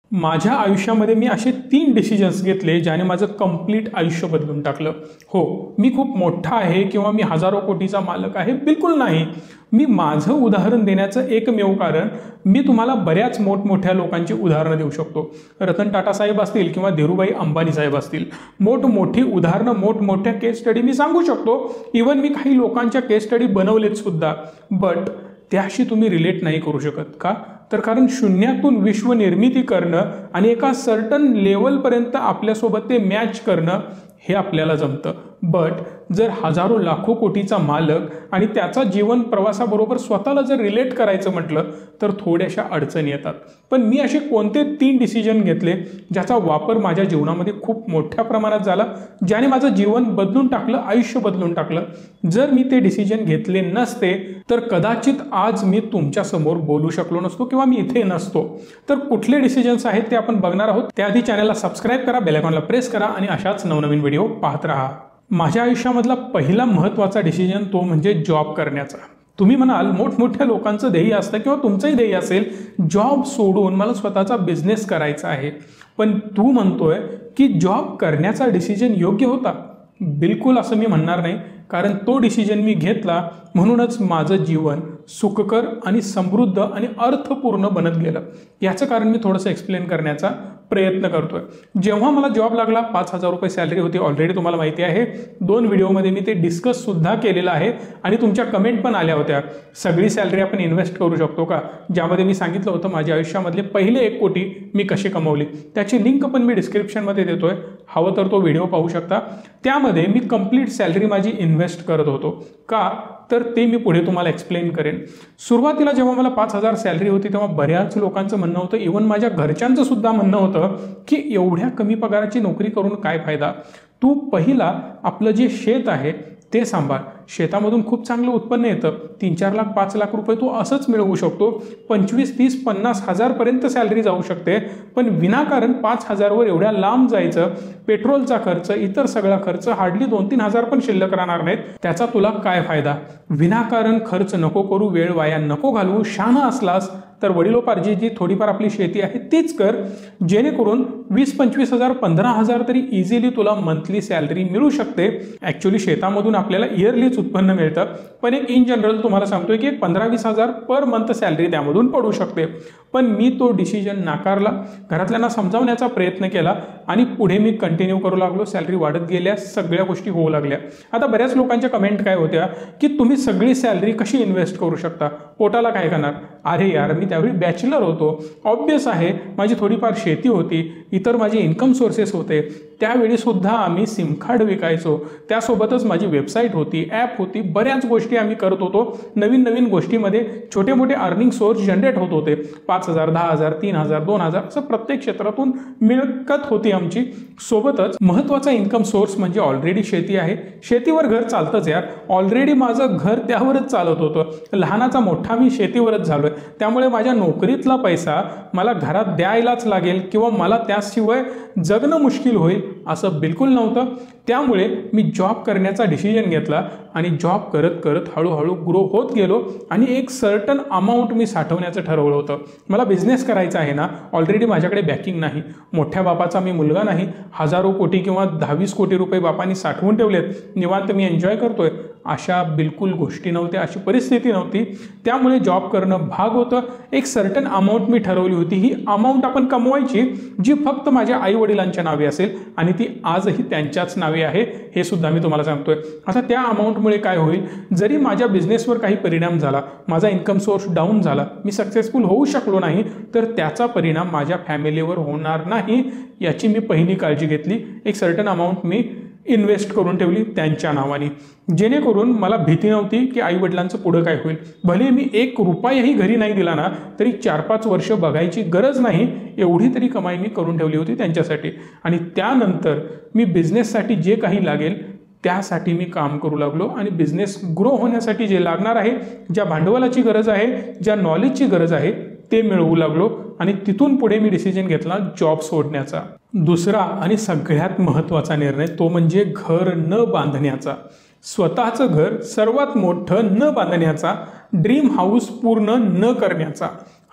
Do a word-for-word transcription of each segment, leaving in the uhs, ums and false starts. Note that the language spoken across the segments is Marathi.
माझ्या आयुष्यामध्ये मी असे तीन डिसिजन्स घेतले ज्याने माझं कंप्लीट आयुष्य बदलून टाकलं। हो, मी खूप मोठा आहे किंवा मी हजारो कोटीचा मालक आहे, बिलकुल नाही। मी माझं उदाहरण देण्याचं एकमेव कारण मी तुम्हाला बऱ्याच मोठमोठ्या लोकांची उदाहरणं देऊ शकतो। रतन टाटा साहेब असतील किंवा धीरूभाई अंबानी साहेब असतील, मोठमोठी उदाहरणं, मोठमोठ्या केस स्टडी मी सांगू शकतो। इवन मी काही लोकांच्या केस स्टडी बनवलेत सुद्धा, बट त्याशी तुम्ही रिलेट नाही करू शकत। का? तर कारण शून्यातून विश्व निर्मिती करणं आणि एका सर्टन लेवलपर्यंत आपल्यासोबत ते मॅच करणं हे आपल्याला जमतं, बट जर हजारो लाखो कोटीचा मालक आणि त्याचा जीवन प्रवासाबरोबर स्वतःला जर रिलेट करायचं म्हटलं तर थोड्याशा अडचणी येतात। पण मी असे कोणते तीन डिसिजन घेतले ज्याचा वापर माझ्या जीवनामध्ये खूप मोठ्या प्रमाणात झाला, ज्याने माझं जीवन बदलून टाकलं, आयुष्य बदलून टाकलं। जर मी ते डिसिजन घेतले नसते तर कदाचित आज मी तुमच्या समोर बोलू शकलो नसतो किंवा मी इथे नसतो। तर कुठले डिसिजन्स आहेत ते आपण बघणार आहोत। त्याआधी चॅनलला सबस्क्राईब करा, बेल आयकॉनला प्रेस करा आणि अशाच नवनवीन व्हिडिओ पाहत राहा। माझ्या आयुष्यामधला पहिला महत्त्वाचा डिसिजन तो म्हणजे जॉब करण्याचा। तुम्ही म्हणाल मोठमोठ्या लोकांचं ध्येय असतं किंवा तुमचंही ध्येय असेल, जॉब सोडून मला स्वतःचा बिझनेस करायचा आहे, पण तू म्हणतोय की जॉब करण्याचा डिसिजन योग्य होता। बिलकुल असं मी म्हणणार नाही, कारण तो डिसिजन मी घेतला म्हणूनच माझं जीवन सुखकर आणि समृद्ध आणि अर्थपूर्ण बनत गेलं। याचं कारण मी थोडंसं एक्सप्लेन करण्याचा प्रयत्न करतोय। जेव्हा मला जॉब लागला, पाच हजार रुपये सॅलरी होती, ऑलरेडी तुम्हाला माहिती आहे, दोन व्हिडिओमध्ये मी ते डिस्कस सुद्धा केलेलं आहे आणि तुमच्या कमेंट पण आल्या होत्या, सगळी सॅलरी आपण इन्व्हेस्ट करू शकतो का, ज्यामध्ये मी सांगितलं होतं माझ्या आयुष्यामधले पहिले एक कोटी मी कसे कमवले। त्याची लिंक पण मी डिस्क्रिप्शनमध्ये देतोय, हवं तर तो व्हिडिओ पाहू शकता। त्यामध्ये मी कंप्लीट सॅलरी माझी इन्व्हेस्ट करत होतो। का? तर ते मी पुढे तुम्हाला एक्सप्लेन करेन। सुरुवातीला जेव्हा मला पाच हजार सॅलरी होती तेव्हा बऱ्याच लोकांचं म्हणणं होतं, इवन माझ्या घरच्यांचं सुद्धा म्हणणं होतं की एवढ्या कमी पगाराची नोकरी करून काय फायदा, तू पहिला आपलं जे शेत आहे ते सांभाळ, शेतामधून खूप चांगलं उत्पन्न येतं, तीन चार लाख पाच लाख रुपये तू असंच मिळवू शकतो, पंचवीस तीस पन्नास हजारपर्यंत सॅलरी जाऊ शकते, पण विनाकारण पाच हजारवर एवढ्या लांब जायचं, पेट्रोलचा खर्च, इतर सगळा खर्च, हार्डली दोन तीन हजार पण शिल्लक राहणार नाहीत, त्याचा तुला काय फायदा, विनाकारण खर्च नको करू, वेळ वाया नको घालवू, शहाणा असलास तर वडिलोपार्जित जी थोडीफार आपली शेती आहे तीच कर, जेणेकरून वीस पंचवीस हजार पंधरा हजार तरी इझिली तुला मंथली सॅलरी मिळू शकते। ॲक्च्युली शेतामधून आपल्याला इयरलीच उत्पन्न मिळतं, पण एक इन जनरल तुम्हाला सांगतोय की एक पंधरा वीस हजार पर मंथ सॅलरी त्यामधून पडू शकते। पण मी तो डिसिजन नाकारला, घरातल्यांना समजावण्याचा प्रयत्न केला आणि पुढे मी कंटिन्यू करू लागलो, सॅलरी वाढत गेल्या, सगळ्या गोष्टी होऊ लागल्या। आता बऱ्याच लोकांच्या कमेंट काय होत्या की तुम्ही सगळी सॅलरी कशी इन्व्हेस्ट करू शकता, पोटाला काय करणार। अरे यार, मी त्यावेळी बॅचलर होतो, ऑब्वियस आहे, माझी थोडीफार शेती होती, इतर माझे इन्कम सोर्सेस होते, त्यावेळी सुद्धा आम्ही सिम कार्ड विकायचो, त्यासोबतच माझी वेबसाईट होती, ॲप होती, बऱ्याच गोष्टी आम्ही करत होतो। नवीन नवीन गोष्टीमध्ये छोटे मोठे अर्निंग सोर्स जनरेट होत होते, पाच हजार दहा हजार तीन हजार दोन हजार असं प्रत्येक क्षेत्रातून मिळकत होती आमची। सोबतच महत्त्वाचा इन्कम सोर्स म्हणजे ऑलरेडी शेती आहे, शेतीवर घर चालतंच यार, ऑलरेडी माझं घर त्यावरच चालत होतं, लहानाचा मोठा मी शेतीवरच झालोय, त्यामुळे माझ्या नोकरीतला पैसा मला घरात द्यायलाच लागेल किंवा मला त्याशिवाय जगणं मुश्किल होईल असं बिलकुल नव्हतं। त्यामुळे मी जॉब करण्याचा डिसिजन घेतला आणि जॉब करत करत हळूहळू ग्रो होत गेलो आणि एक सर्टन अमाऊंट मी साठवण्याचं ठरवलं होतं। मला बिझनेस करायचा आहे ना, ऑलरेडी माझ्याकडे बॅकिंग नाही, मोठ्या बापाचा मी मुलगा नाही, हजारो कोटी किंवा दहावीस कोटी रुपये बापांनी साठवून ठेवलेत, निवांत मी एन्जॉय करतोय, अशा बिलकुल गोष्टी नव्हत्या, अशी परिस्थिती नव्हती। त्यामुळे जॉब करणं भाग होतं। एक सर्टन अमाऊंट मी ठरवली होती, ही अमाऊंट आपण कमवायची जी फक्त माझ्या आई वडिलांच्या नावे असेल आणि ती आजही त्यांच्याच नावे आहे, हे सुद्धा मी तुम्हाला सांगतोय। आता त्या अमाऊंटमुळे काय होईल, जरी माझ्या बिझनेसवर काही परिणाम झाला, माझा इन्कम सोर्स डाऊन झाला, मी सक्सेसफुल होऊ शकलो नाही, तर त्याचा परिणाम माझ्या फॅमिलीवर होणार नाही याची मी पहिली काळजी घेतली। एक सर्टन अमाऊंट मी इन्व्हेस्ट करून ठेवली त्यांच्या नावाने, जेणेकरून मला भीती नव्हती की आई वडिलांचं पुढं काय होईल। भले मी एक रुपयाही घरी नाही दिला ना तरी चार पाच वर्ष बघायची गरज नाही, एवढी तरी कमाई मी करून ठेवली होती त्यांच्यासाठी। आणि त्यानंतर मी बिझनेससाठी जे काही लागेल त्यासाठी मी काम करू लागलो आणि बिझनेस ग्रो होण्यासाठी जे लागणार आहे, ज्या भांडवलाची गरज आहे, ज्या नॉलेजची गरज आहे ते मिळवू लागलो आणि तिथून पुढे मी डिसिजन घेतला जॉब सोडण्याचा। दुसरा आणि सगळ्यात महत्त्वाचा निर्णय तो म्हणजे घर न बांधण्याचा, स्वतःचं घर सर्वात मोठं न बांधण्याचा, ड्रीम हाऊस पूर्ण न करण्याचा।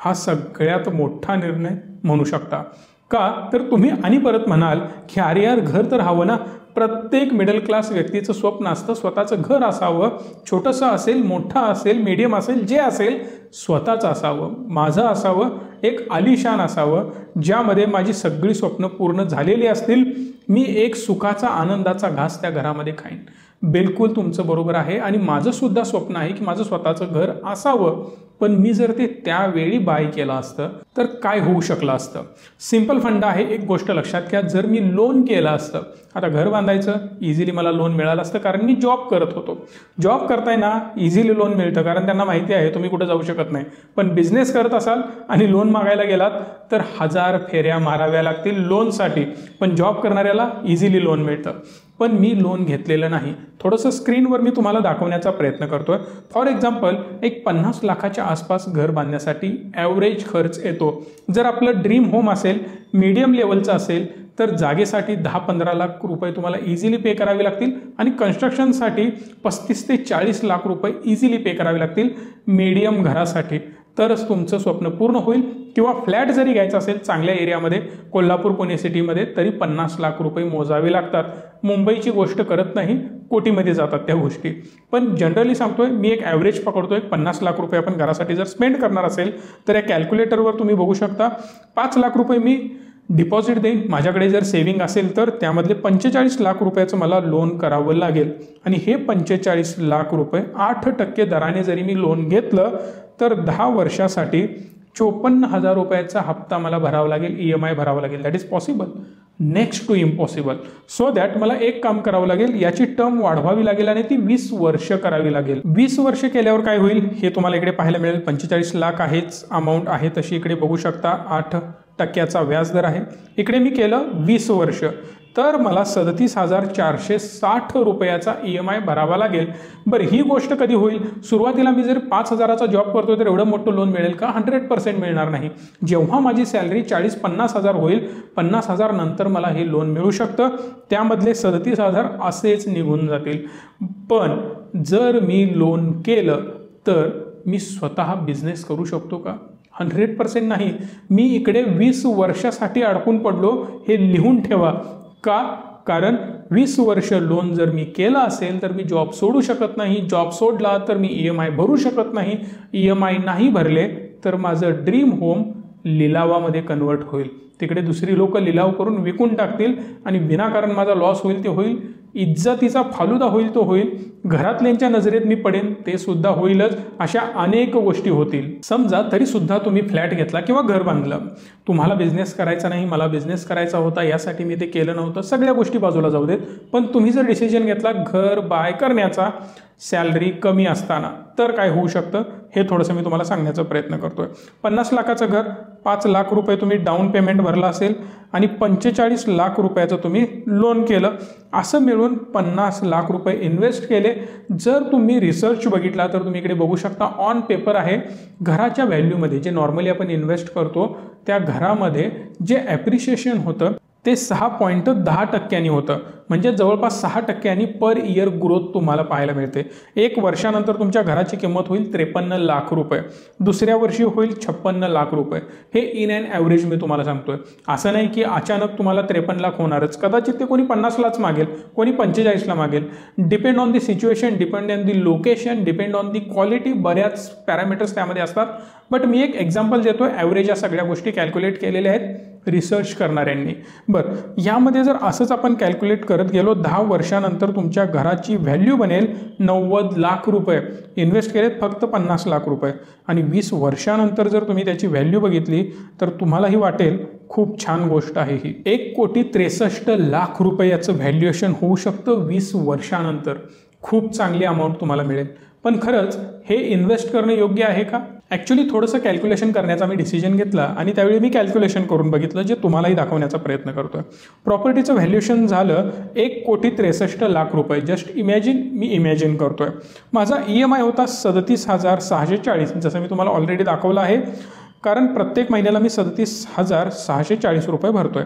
हा सगळ्यात मोठा निर्णय म्हणू शकता. का तर तुम्ही आणि परत म्हणाल की अरे यार घर तर हवं ना. प्रत्येक मिडल क्लास व्यक्तीचं स्वप्न असतं स्वतःचं घर असावं, छोटंसं असेल, मोठं असेल, मीडियम असेल, जे असेल स्वतःचं असावं, माझं असावं, एक आलिशान असावं, ज्यामध्ये माझी सगळी स्वप्न पूर्ण झालेली असतील. मी एक सुखाचा आनंदाचा घास त्या घरामध्ये खाईन. बिलकुल तुमचं बरोबर आहे आणि माझं सुद्धा स्वप्न आहे की माझं स्वतःचं घर असावं. पण मी जर ते त्यावेळी बाय केलं असतं तर काय होऊ शकलं असतं. सिंपल फंडा आहे, एक गोष्ट लक्षात घ्या. जर मी लोन केलं असतं, आता घर बांधायचं इझिली मला लोन मिळालं असतं कारण मी जॉब करत होतो. जॉब करताना इझिली लोन मिळतं कारण त्यांना माहिती आहे तुम्ही कुठं जाऊ शकत नाही. पण बिझनेस करत असाल आणि लोन मागायला गेलात तर हजार फेऱ्या माराव्या लागतील लोनसाठी. पण जॉब करणाऱ्याला इझिली लोन मिळतं. पण मी लोन घेतलेलं नाही. थोडंसं स्क्रीनवर मी तुम्हाला दाखवण्याचा प्रयत्न करतोय. फॉर एक्झाम्पल एक पन्नास लाखाच्या आसपास घर बांधण्यासाठी ॲव्हरेज खर्च येतो. जर आपलं ड्रीम होम असेल, मीडियम लेवलचं असेल तर जागेसाठी दहा पंधरा लाख रुपये तुम्हाला इझिली पे करावे लागतील आणि कन्स्ट्रक्शनसाठी पस्तीस ते चाळीस लाख रुपये इझिली पे करावे लागतील मीडियम घरासाठी. तरच तुमचं स्वप्न पूर्ण होईल. किंवा फ्लॅट जरी घ्यायचा असेल चांगल्या एरियामध्ये, कोल्हापूर पुणे सिटीमध्ये, तरी पन्नास लाख रुपये मोजावे लागतात. मुंबईची गोष्ट करत नाही, कोटीमध्ये जातात त्या गोष्टी. पण जनरली सांगतोय मी, एक ॲव्हरेज पकडतोय. पन्नास लाख रुपये आपण घरासाठी जर स्पेंड करणार असेल तर या कॅल्क्युलेटरवर तुम्ही बघू शकता पाच लाख रुपये मी डिपॉझिट देईन. माझ्याकडे जर सेव्हिंग असेल तर त्यामधले पंचेचाळीस लाख रुपयाचं मला लोन करावं लागेल. आणि हे पंचेचाळीस लाख रुपये आठ टक्के दराने जरी मी लोन घेतलं तर दहा वर्षासाठी चोपन्न हजार रुपयाचा हप्ता मला भरावा लागेल, ई एम आय भरावा लागेल. That is possible. Next to impossible. So that मला एक काम करावं लागेल, याची टर्म वाढवावी लागेल आणि ती वीस वर्ष करावी लागेल. वीस वर्ष केल्यावर काय होईल हे तुम्हाला इकडे पाहायला मिळेल. पंचेचाळीस लाख आहेच अमाऊंट आहे तशी इकडे बघू शकता. आठ टक्क्याचा व्याजदर आहे. इकडे मी केलं वीस वर्ष तर मला सदतीस हजार चारशे साठ रुपयाचा ई एम आय भरावा लागेल. बरं ही गोष्ट कधी होईल? सुरुवातीला मी जर पाच हजाराचा जॉब करतोय तर एवढं मोठं लोन मिळेल का? हंड्रेड पर्सेंट मिळणार नाही. जेव्हा माझी सॅलरी चाळीस पन्नास हजार होईल, पन्नास हजार नंतर मला हे लोन मिळू शकतं. त्यामधले सदतीस हजार असेच निघून जातील. पण जर मी लोन केलं तर मी स्वतः बिझनेस करू शकतो का? हंड्रेड पर्सेंट नाही. मी इकडे वीस वर्षासाठी अडकून पडलो हे लिहून ठेवा. का? कारण वीस वर्ष लोन जर मी केला असेल तर मी जॉब सोडू शकत नाही. जॉब सोडला तर मी ई एम आय भरू शकत नाही. ई एम आय नाही भरले तर माझं ड्रीम होम लिलावामध्ये कन्वर्ट होईल. तिकडे दुसरी लोक लिलाव करून विकून टाकतील आणि विनाकारण माझा लॉस होईल ते होईल. इज्जतीचा फालुदा होईल तो होईल. घरातल्यांच्या नजरेत मी पडेन ते सुद्धा होईलच. अशा अनेक गोष्टी होतील. समजा तरी सुद्धा तुम्ही फ्लॅट घेतला किंवा घर बांधलं, तुम्हाला बिझनेस करायचा नाही, मला बिझनेस करायचा होता, यासाठी मी ते केलं नव्हतं, सगळ्या गोष्टी बाजूला जाऊ देत. पण तुम्ही जर डिसिजन घेतला घर बाय करण्याचा सॅलरी कमी असताना, तर काय होऊ शकतं हे थोडंसं मी तुम्हाला सांगण्याचा प्रयत्न करतोय. पन्नास लाखाचं घर, पाच लाख रुपये तुम्ही डाऊन पेमेंट भरला असेल आणि पंचेचाळीस लाख रुपयाचं तुम्ही लोन केलं, असं मिळून पन्नास लाख रुपये इन्व्हेस्ट केले. जर तुम्ही रिसर्च बघितला तर तुम्ही इकडे बघू शकता ऑन पेपर आहे. घराच्या व्हॅल्यूमध्ये जे नॉर्मली आपण इन्व्हेस्ट करतो त्या घरामध्ये जे ॲप्रिशिएशन होतं ते सहा पॉईंट दहा टक्क्यांनी होतं. म्हणजे जवळपास सहा टक्क्यांनी पर इयर ग्रोथ तुम्हाला पाहायला मिळते. एक वर्षानंतर तुमच्या घराची किंमत होईल त्रेपन्न लाख रुपये, दुसऱ्या वर्षी होईल छप्पन्न लाख रुपये. हे इन अँड ॲव्हरेज मी तुम्हाला सांगतोय. असं नाही की अचानक तुम्हाला त्रेपन्न लाख होणारच. कदाचित ते कोणी पन्नासलाच मागेल, कोणी पंचेचाळीसला मागेल. Depend on the situation, depend on the location, depend on the quality, बऱ्याच पॅरामीटर्स त्यामध्ये असतात. बट मी एक एक्झाम्पल देतोय. ॲव्हरेज या सगळ्या गोष्टी कॅल्क्युलेट केलेल्या आहेत रिसर्च करणाऱ्यांनी. बरं, यामध्ये जर असंच आपण कॅल्क्युलेट करत गेलो, दहा वर्षानंतर तुमच्या घराची व्हॅल्यू बनेल नव्वद लाख रुपये. इन्व्हेस्ट केलेत फक्त पन्नास लाख रुपये आणि वीस वर्षानंतर जर तुम्ही त्याची व्हॅल्यू बघितली तर तुम्हालाही वाटेल खूप छान गोष्ट आहे ही. एक कोटी त्रेसष्ट लाख रुपये याचं व्हॅल्युएशन होऊ शकतं वीस वर्षानंतर. खूप चांगली अमाऊंट तुम्हाला मिळेल. पण खरंच हे इन्व्हेस्ट करणं योग्य आहे का? ॲक्च्युली थोडंसं कॅल्क्युलेशन करण्याचा मी डिसिजन घेतला आणि त्यावेळी मी कॅल्क्युलेशन करून बघितलं, जे तुम्हालाही दाखवण्याचा प्रयत्न करतोय. प्रॉपर्टीचं व्हॅल्युएशन झालं एक कोटी त्रेसष्ट लाख रुपये. जस्ट इमॅजिन, मी इमॅजिन करतोय. माझा ई एम आय होता सदतीस हजार सहाशे चाळीस, जसं मी तुम्हाला ऑलरेडी दाखवलं आहे. कारण प्रत्येक महिन्याला मी सदतीस हजार सहाशे चाळीस रुपये भरतोय.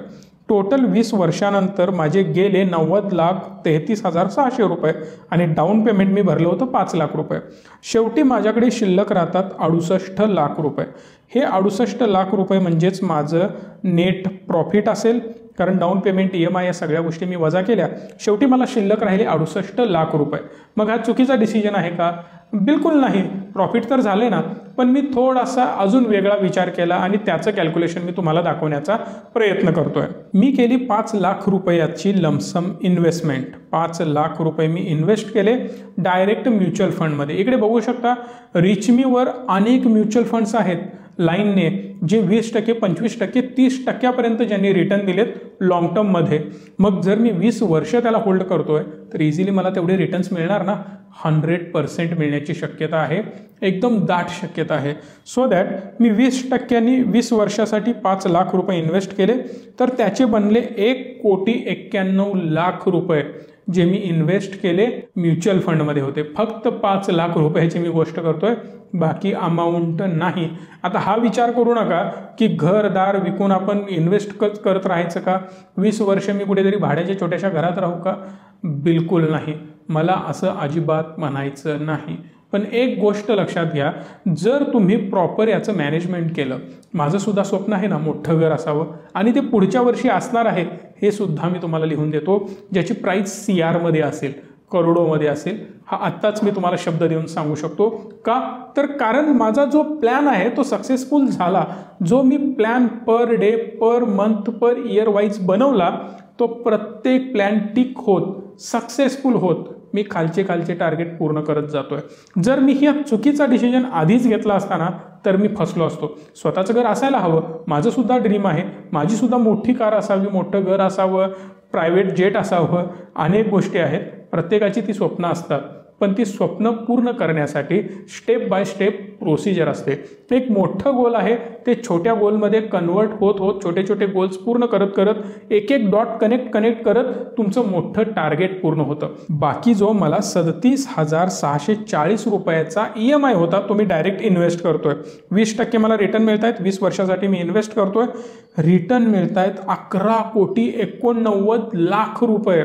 टोटल वीस वर्षानंतर माझे गेले नव्वद लाख तेहतीस हजार सहाशे रुपये आणि डाऊन पेमेंट मी भरलं होतं पाच लाख रुपये. शेवटी माझ्याकडे शिल्लक राहतात अडुसष्ट लाख रुपये. हे अडुसष्ट लाख रुपये म्हणजेच माझं नेट प्रॉफिट असेल, कारण down payment, E M I या सगळ्या गोष्टी मी वजा केल्या. शेवटी मला शिल्लक राहिले अडुसष्ट लाख रुपये. मग हा चुकीचा डिसिजन आहे का? बिलकुल नाही. प्रॉफिट तर झाले ना, पण मी थोडासा अजून वेगळा विचार केला आणि त्याचं कॅल्क्युलेशन मी तुम्हाला दाखवण्याचा प्रयत्न करतोय. मी केली पाच लाख रुपयाची लमसम इन्व्हेस्टमेंट. पाच लाख रुपये मी इन्व्हेस्ट केले डायरेक्ट म्युच्युअल फंडमध्ये. इकडे बघू शकता रिचमीवर अनेक म्युच्युअल फंड्स आहेत लाईनने, जे वीस टक्के पंचवीस टक्के तीस टक्क्यापर्यंत ज्यांनी रिटर्न दिलेत लॉंग टर्ममध्ये. मग जर मी वीस वर्ष त्याला होल्ड करतोय तर इझिली मला तेवढे रिटर्न्स मिळणार ना. हंड्रेड पर्सेंट मिळण्याची शक्यता आहे, एकदम दाट शक्यता आहे. सो दॅट मी वीस टक्क्यांनी वीस वर्षासाठी पाच लाख रुपये इन्व्हेस्ट केले तर त्याचे बनले एक कोटी एक्क्याण्णव लाख रुपये जे मी इन्व्हेस्ट केले म्युच्युअल फंडमध्ये होते. फक्त पाच लाख रुपयाची मी गोष्ट करतोय, बाकी अमाऊंट नाही. आता हा विचार करू नका की घरदार विकून आपण इन्व्हेस्ट करत राहायचं का, वीस वर्ष मी कुठेतरी भाड्याच्या छोट्याशा घरात राहू का. बिलकुल नाही, मला असं अजिबात म्हणायचं नाही. पण एक गोष्ट लक्षात घ्या, जर तुम्ही प्रॉपर याचं मॅनेजमेंट केलं, माझं सुद्धा स्वप्न आहे ना मोठं घर असावं आणि ते पुढच्या वर्षी असणार आहे, हे सुद्धा मी तुम्हाला लिहून देतो, ज्याची प्राईस सी आरमध्ये असेल, करोडोमध्ये असेल. हा आत्ताच मी तुम्हाला शब्द देऊन सांगू शकतो. का तर कारण माझा जो प्लॅन आहे तो सक्सेसफुल झाला. जो मी plan per day, per month, per year wise बनवला तो प्रत्येक प्लॅन टिक होत, सक्सेसफुल होत मी खालचे खालचे टार्गेट पूर्ण करत जातोय. जर मी हा चुकीचा डिसिजन आधीच घेतला असताना तर मी फसलो असतो. स्वतःचं घर असायला हवं, माझं सुद्धा ड्रीम आहे, माझी सुद्धा मोठी कार असावी, मोठं घर असावं, प्रायव्हेट जेट असावं, अनेक गोष्टी आहेत. प्रत्येकाची ती स्वप्न असतात, पण ती स्वप्न पूर्ण करण्यासाठी स्टेप बाय स्टेप प्रोसिजर असते. एक मोठं गोल आहे ते छोट्या गोलमध्ये कन्वर्ट होत होत छोटे छोटे गोल्स पूर्ण करत करत एक एक डॉट कनेक्ट कनेक्ट करत तुमचं मोठं टार्गेट पूर्ण होतं. बाकी जो मला सदतीस हजार सहाशे चाळीस रुपयाचा ई एम आय होता तो मी डायरेक्ट इन्व्हेस्ट करतोय. वीस टक्के मला रिटर्न मिळत आहेत, वीस वर्षासाठी मी इन्व्हेस्ट करतोय. रिटर्न मिळत आहेत अकरा कोटी एकोणनव्वद लाख रुपये,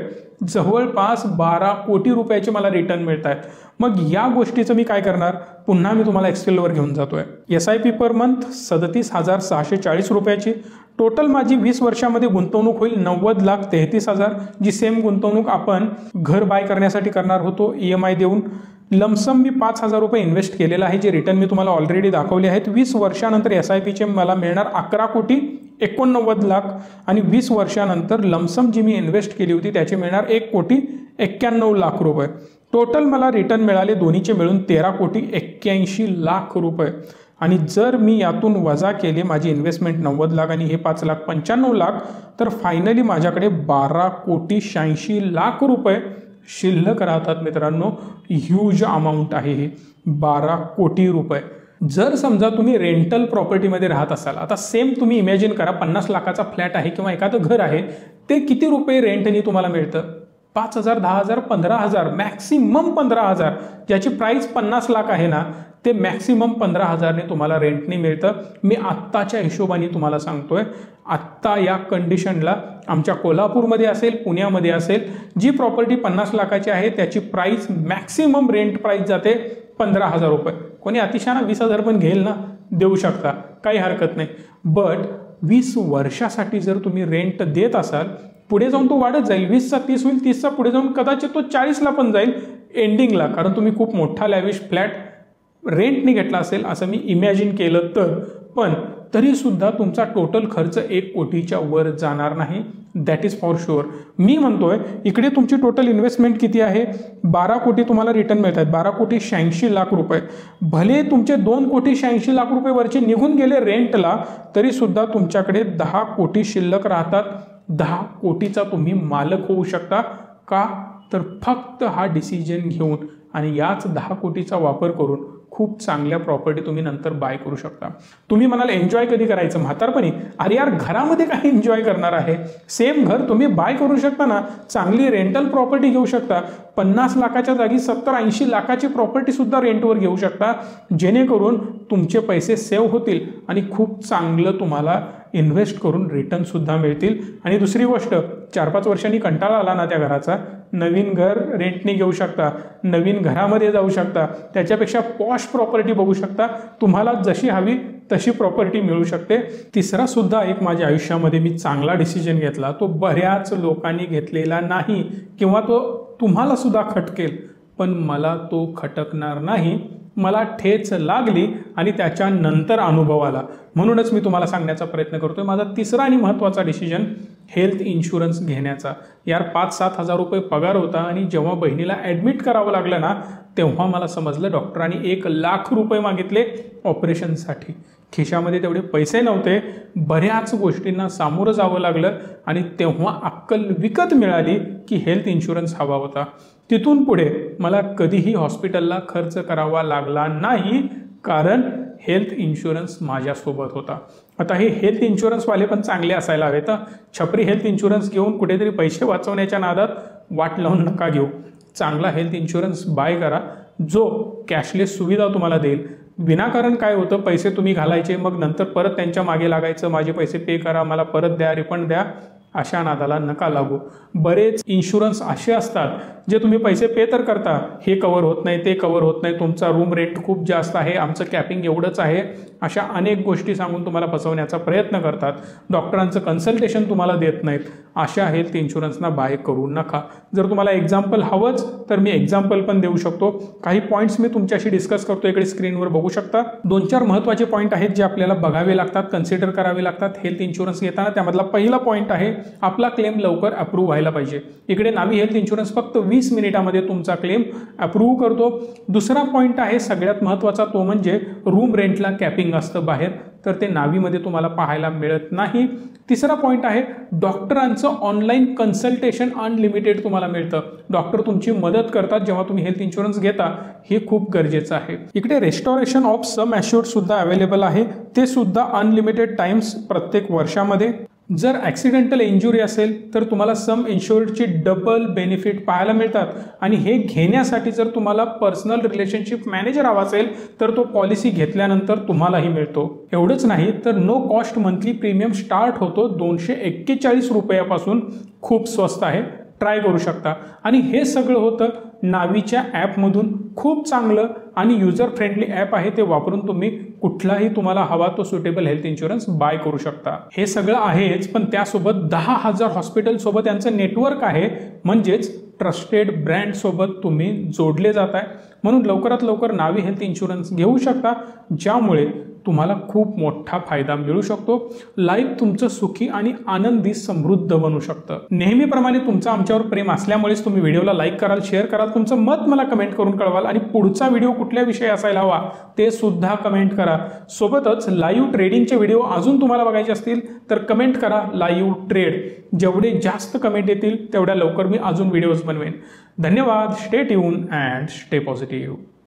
जवळपास बारा कोटी रुपयाचे मला रिटर्न मिळत आहेत. मग या गोष्टीचं मी काय करणार, पुन्हा मी तुम्हाला एक्सेलवर घेऊन जातोय. S I P per month सदतीस हजार सहाशे चाळीस रुपयाची. टोटल माझी वीस वर्षामध्ये गुंतवणूक होईल नव्वद लाख तेहतीस हजार, जी सेम गुंतवणूक आपण घर बाय करण्यासाठी करणार होतो ई एम आय देऊन. लमसम मी पाच हजार रुपये इन्व्हेस्ट केलेला आहे, जे रिटर्न मी तुम्हाला ऑलरेडी दाखवले आहेत. वीस वर्षानंतर एस आय पीचे मला मिळणार अकरा कोटी एकोणनव्वद लाख आणि वीस वर्षानंतर लमसम जी मी इन्व्हेस्ट केली होती त्याचे मिळणार एक कोटी एक्क्याण्णव लाख रुपये. टोटल मला रिटर्न मिळाले दोन्हीचे मिळून तेरा कोटी एक्क्याऐंशी लाख रुपये. आणि जर मी यातून वजा केले माझी इन्व्हेस्टमेंट नव्वद लाख आणि हे पाच लाख पंच्याण्णव लाख, तर फायनली माझ्याकडे बारा कोटी शहाऐंशी लाख रुपये शिल्लक राहतात. मित्रांनो, ह्यूज अमाऊंट आहे हे, बारा कोटी रुपये. जर समजा तुम्ही रेंटल प्रॉपर्टीमध्ये राहत असाल, आता सेम तुम्ही इमॅजिन करा, पन्नास लाखाचा फ्लॅट आहे किंवा एखादं घर आहे, ते किती रुपये रेंटनी तुम्हाला मिळतं? पाच हजार, दहा हजार, पंधरा हजार, मॅक्सिमम पंधरा हजार. ज्याची प्राईस पन्नास लाख आहे ना, ते मॅक्सिमम पंधरा हजारने तुम्हाला रेंटनी मिळतं. मी आत्ताच्या हिशोबाने तुम्हाला सांगतोय, आत्ता या कंडिशनला आमच्या कोल्हापूरमध्ये असेल, पुण्यामध्ये असेल, जी प्रॉपर्टी पन्नास लाखाची आहे त्याची प्राईस मॅक्सिमम रेंट प्राईस जाते पंधरा हजार रुपये. कोणी अतिशय वीस हजार पण घेईल ना, देऊ शकता, काही हरकत नाही. बट वीस वर्षासाठी जर तुम्ही रेंट देत असाल, पुढे जाऊन तो वाढत जाईल, वीसचा तीस होईल, तीसचा पुढे जाऊन कदाचित तो चाळीसला पण जाईल एंडिंगला, कारण तुम्ही खूप मोठा लॅविश फ्लॅट रेंटने घेतला असेल असं मी इमॅजिन केलं तर. पण तरीसुद्धा तुमचा टोटल खर्च एक कोटीच्या वर जाणार नाही, दॅट इज फॉर शुअर. मी म्हणतोय इकडे तुमची टोटल इन्व्हेस्टमेंट किती आहे, बारा कोटी तुम्हाला रिटर्न मिळत आहेत, बारा कोटी शहाऐंशी लाख रुपये. भले तुमचे दोन कोटी शहाऐंशी लाख रुपये वरचे निघून गेले रेंटला, तरीसुद्धा तुमच्याकडे दहा कोटी शिल्लक राहतात. दहा कोटीचा तुम्ही मालक होऊ शकता. का तर फक्त हा डिसिजन घेऊन आणि याच दहा कोटीचा वापर करून खूप चांगल्या प्रॉपर्टी तुम्ही नंतर बाय करू शकता. तुम्ही म्हणाल एन्जॉय कधी करायचं म्हातारपणी, अरे यार घरामध्ये काय एन्जॉय करणार आहे, सेम घर तुम्ही बाय करू शकता ना, चांगली रेंटल प्रॉपर्टी घेऊ शकता. पन्नास लाखाच्या जागी सत्तर ऐंशी लाखाची प्रॉपर्टी सुद्धा रेंटवर घेऊ शकता, जेणेकरून तुमचे पैसे सेव्ह होतील आणि खूप चांगलं तुम्हाला इन्व्हेस्ट करून रिटर्नसुद्धा मिळतील. आणि दुसरी गोष्ट, चार पाच वर्षांनी कंटाळा आला ना त्या घराचा, नवीन घर रेंटने घेऊ शकता, नवीन घरामध्ये जाऊ शकता, त्याच्यापेक्षा पॉश प्रॉपर्टी बघू शकता, तुम्हाला जशी हवी तशी प्रॉपर्टी मिळू शकते. तिसरा सुद्धा एक माझ्या आयुष्यामध्ये मी चांगला डिसिजन घेतला, तो बऱ्याच लोकांनी घेतलेला नाही किंवा तो तुम्हाला सुद्धा खटकेल, पण मला तो खटकणार नाही. मला ठेच लागली आणि त्याच्यानंतर अनुभव आला, म्हणूनच मी तुम्हाला सांगण्याचा प्रयत्न करतोय. माझा तिसरा आणि महत्त्वाचा डिसिजन हेल्थ इन्शुरन्स घेण्याचा. यार पाच सात हजार रुपये पगार होता आणि जेव्हा बहिणीला ॲडमिट करावं लागलं ना, तेव्हा मला समजलं डॉक्टरांनी एक लाख रुपये मागितले ऑपरेशनसाठी. खिशामध्ये तेवढे पैसे नव्हते, बऱ्याच गोष्टींना सामोरं जावं लागलं आणि तेव्हा अक्कल विकत मिळाली की हेल्थ इन्शुरन्स हवा होता. तिथून पुढे मला कधीही हॉस्पिटलला खर्च करावा लागला नाही, कारण हेल्थ इन्शुरन्स माझ्यासोबत होता. आता हे हेल्थ इन्शुरन्सवाले पण चांगले असायला हवेत. छपरी हेल्थ इन्शुरन्स घेऊन कुठेतरी पैसे वाचवण्याच्या नादात वाट लावून नका घेऊ. चांगला हेल्थ इन्शुरन्स बाय करा, जो कॅशलेस सुविधा तुम्हाला देईल. विनाकारण काय होतं, पैसे तुम्ही घालायचे, मग नंतर परत त्यांच्या मागे लागायचं, माझे पैसे पे करा, मला परत द्या, रिफंड द्या. अशा नादाला नका लागू. बरेच इन्शुरन्स असे असतात जे तुम्ही पैसे पे तर करता, हे कवर होत नाही, ते कवर होत नाही, तुमचा रूम रेंट खूप जास्त आहे, आमचं कॅपिंग एवढंच आहे, अशा अनेक गोष्टी सांगून तुम्हाला फसवण्याचा प्रयत्न करतात. डॉक्टरांचं कन्सल्टेशन तुम्हाला देत नाहीत. अशा हेल्थ इन्शुरन्सना बाय करू नका. जर तुम्हाला एक्झाम्पल हवंच तर मी एक्झाम्पल पण देऊ शकतो. काही पॉईंट्स मी तुमच्याशी डिस्कस करतो, इकडे स्क्रीनवर बघू शकता. दोन चार महत्त्वाचे पॉईंट आहेत जे आपल्याला बघावे लागतात, कन्सिडर करावे लागतात हेल्थ इन्शुरन्स घेताना. त्यामधला पहिला पॉईंट आहे, आपला क्लेम लवकर अप्रूव्ह व्हायला पाहिजे. इकडे नावी हेल्थ इन्शुरन्स फक्त वीस मिनिटामध्ये तुमचा क्लेम अप्रूव्ह करतो. दुसरा पॉईंट आहे सगळ्यात महत्त्वाचा, तो म्हणजे रूम रेंटला कॅपिंग असतं बाहेर, तर ते नावीमध्ये तुम्हाला पाहायला मिळत नाही. तिसरा पॉईंट आहे, डॉक्टरांचं ऑनलाईन कन्सल्टेशन अनलिमिटेड तुम्हाला मिळतं. डॉक्टर तुमची मदत करतात जेव्हा तुम्ही हेल्थ इन्शुरन्स घेता, हे खूप गरजेचं आहे. इकडे रेस्टॉरेशन ऑफ सम ॲश्युर्ड सुद्धा अवेलेबल आहे, ते सुद्धा अनलिमिटेड टाइम्स प्रत्येक वर्षामध्ये. जर ॲक्सिडेंटल इंजुरी असेल तर तुम्हाला सम इन्शुर्डची डबल बेनिफिट पाहायला मिळतात. आणि हे घेण्यासाठी जर तुम्हाला पर्सनल रिलेशनशिप मॅनेजर हवा असेल तर तो पॉलिसी घेतल्यानंतर तुम्हालाही मिळतो. एवढंच नाही तर no cost monthly premium start होतो दोनशे एक्केचाळीस रुपयापासून. खूप स्वस्त आहे, ट्राय करू शकता. आणि हे सगळं होतं नावीच्या ॲपमधून. खूप चांगलं आणि युजर फ्रेंडली ॲप आहे, ते वापरून तुम्ही कुठलाही तुम्हाला हवा तो सुटेबल हेल्थ इन्शुरन्स बाय करू शकता. हे सगळं आहेच, पण त्यासोबत दहा हजार हॉस्पिटलसोबत यांचं नेटवर्क आहे, म्हणजेच ट्रस्टेड ब्रँडसोबत तुम्ही जोडले जात आहे. म्हणून लवकरात लवकर नावी हेल्थ इन्शुरन्स घेऊ शकता, ज्यामुळे तुम्हाला खूप मोठा फायदा मिळू शकतो. लाईफ तुमचं सुखी आणि आनंदी समृद्ध बनू शकतं. नेहमीप्रमाणे तुमचं आमच्यावर प्रेम असल्यामुळेच तुम्ही व्हिडिओला लाईक कराल, शेअर कराल, तुमचं मत मला कमेंट करून कळवाल आणि पुढचा व्हिडिओ कुठल्या विषयी असायला हवा ते सुद्धा कमेंट करा. सोबतच लाईव्ह ट्रेडिंगचे व्हिडिओ अजून तुम्हाला बघायचे असतील तर कमेंट करा लाईव्ह ट्रेड. जेवढे जास्त कमेंट येतील तेवढ्या लवकर मी अजून व्हिडिओज बनवेन. धन्यवाद. Stay tune and stay positive.